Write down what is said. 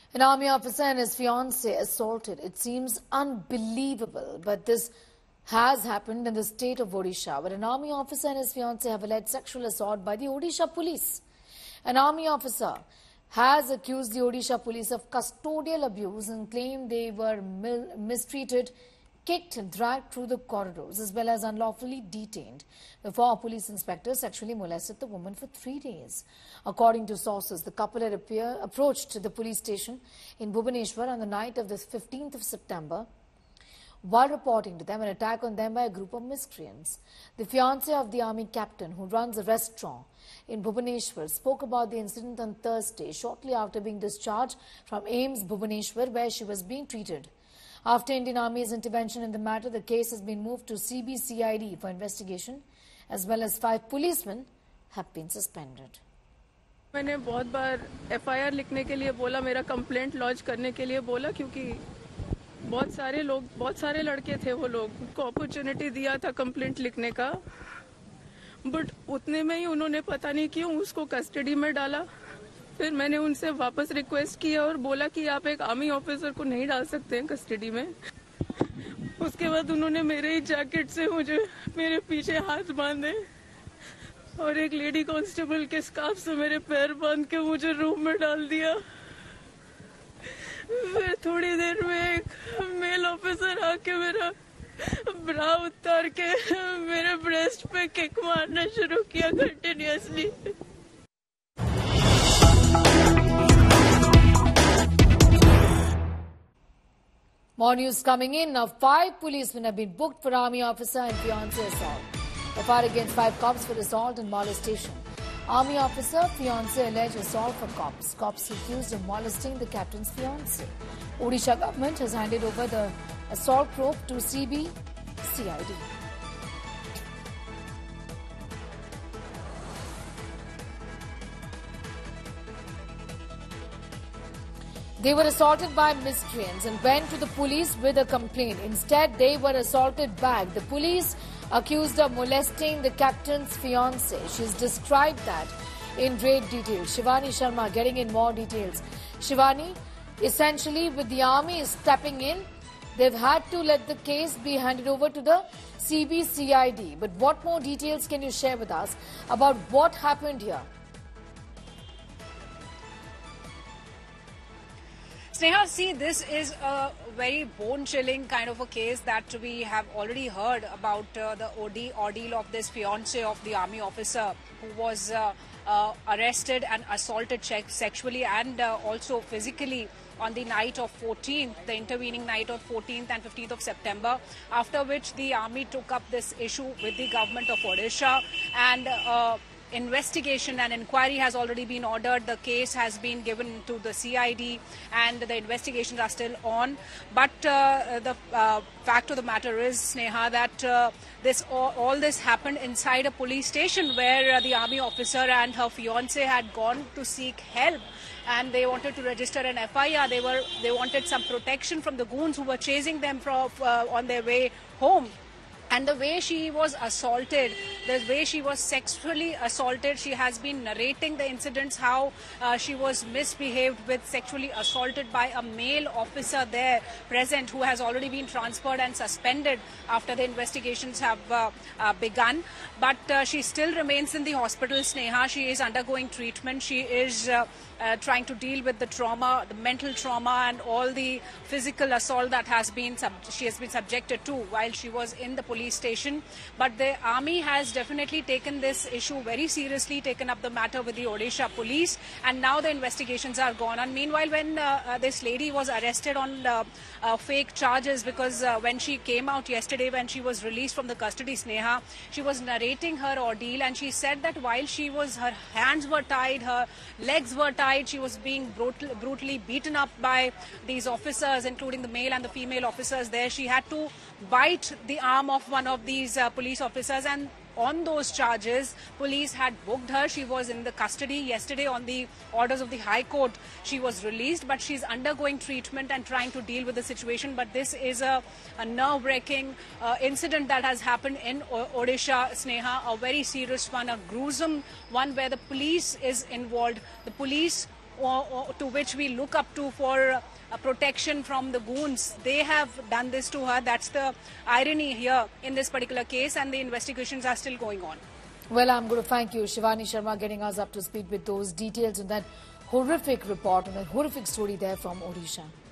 An army officer and his fiancée assaulted. It seems unbelievable, but this has happened in the state of Odisha, where an army officer and his fiancée have alleged sexual assault by the Odisha police. An army officer has accused the Odisha police of custodial abuse and claimed they were mistreated, kicked and dragged through the corridors, as well as unlawfully detained before a police inspector sexually molested the woman for 3 days. According to sources, the couple had approached the police station in Bhubaneswar on the night of the 15th of September while reporting to them an attack on them by a group of miscreants. The fiancée of the army captain, who runs a restaurant in Bhubaneswar, spoke about the incident on Thursday, shortly after being discharged from AIIMS Bhubaneswar, where she was being treated. After Indian Army's intervention in the matter, the case has been moved to CBCID for investigation, as well as 5 policemen have been suspended. मैंने बहुत बार FIR लिखने के लिए बोला, मेरा complaint launch करने के लिए बोला, क्योंकि बहुत सारे लड़के थे, वो लोग को अपॉर्चुनिटी दिया था कंप्लेंट लिखने का, बट उतने में ही उन्होंने पता नहीं क्यों उसको कस्टडी में डाला। फिर मैंने उनसे वापस रिक्वेस्ट किया और बोला कि आप एक आर्मी ऑफिसर को नहीं डाल सकते हैं कस्टडी में। उसके बाद उन्होंने मेरे ही जैकेट से मुझे मेरे पीछे हाथ बांधे और एक लेडी कांस्टेबल के स्कार्फ से मेरे पैर बांध के मुझे रूम में डाल दिया। फिर थोड़ी देर में एक मेल ऑफिसर आके मेरा ब्रा उतार के मेरे ब्रेस्ट पे किक मारना शुरू किया continuously. More news coming in. Now, 5 policemen have been booked for army officer and fiancé assault. They fired against 5 cops for assault and molestation. Army officer, fiancé alleged assault for cops. Cops accused of molesting the captain's fiancé. Odisha government has handed over the assault probe to CBCID. They were assaulted by miscreants and went to the police with a complaint. Instead, they were assaulted back. The police accused of molesting the captain's fiancée. She's described that in great detail. Shivani Sharma getting in more details. Shivani, essentially with the army stepping in, they've had to let the case be handed over to the CBCID. But what more details can you share with us about what happened here? Sneha, see, this is a very bone-chilling kind of a case that we have already heard about the ordeal of this fiancé of the army officer who was arrested and assaulted sexually and also physically on the night of 14th, the intervening night of 14th and 15th of September, after which the army took up this issue with the government of Odisha and investigation and inquiry has already been ordered. The case has been given to the CID and the investigations are still on. But the fact of the matter is, Sneha, that all this happened inside a police station where the army officer and her fiancé had gone to seek help and they wanted to register an FIR. They wanted some protection from the goons who were chasing them on their way home. And the way she was assaulted, the way she was sexually assaulted, she has been narrating the incidents, how she was misbehaved with, sexually assaulted by a male officer there present who has already been transferred and suspended after the investigations have begun. But she still remains in the hospital, Sneha. She is undergoing treatment. She is trying to deal with the trauma, the mental trauma and all the physical assault that she has been subjected to while she was in the police station. But the army has definitely taken this issue very seriously, taken up the matter with the Odisha police, and now the investigations are gone on. Meanwhile, when this lady was arrested on fake charges, because when she came out yesterday, when she was released from the custody, Sneha, she was narrating her ordeal and she said that while her hands were tied, her legs were tied, she was being brutally beaten up by these officers, including the male and the female officers there. She had to bite the arm of one of these police officers, and on those charges, police had booked her. She was in the custody yesterday on the orders of the High Court. She was released, but she's undergoing treatment and trying to deal with the situation. But this is a nerve-wracking incident that has happened in Odisha, Sneha, a very serious one, a gruesome one where the police is involved. The police to which we look up to for protection from the goons, they have done this to her. That's the irony here in this particular case, and the investigations are still going on. Well, I'm going to thank you, Shivani Sharma, getting us up to speed with those details on that horrific report, on that horrific story there from Odisha.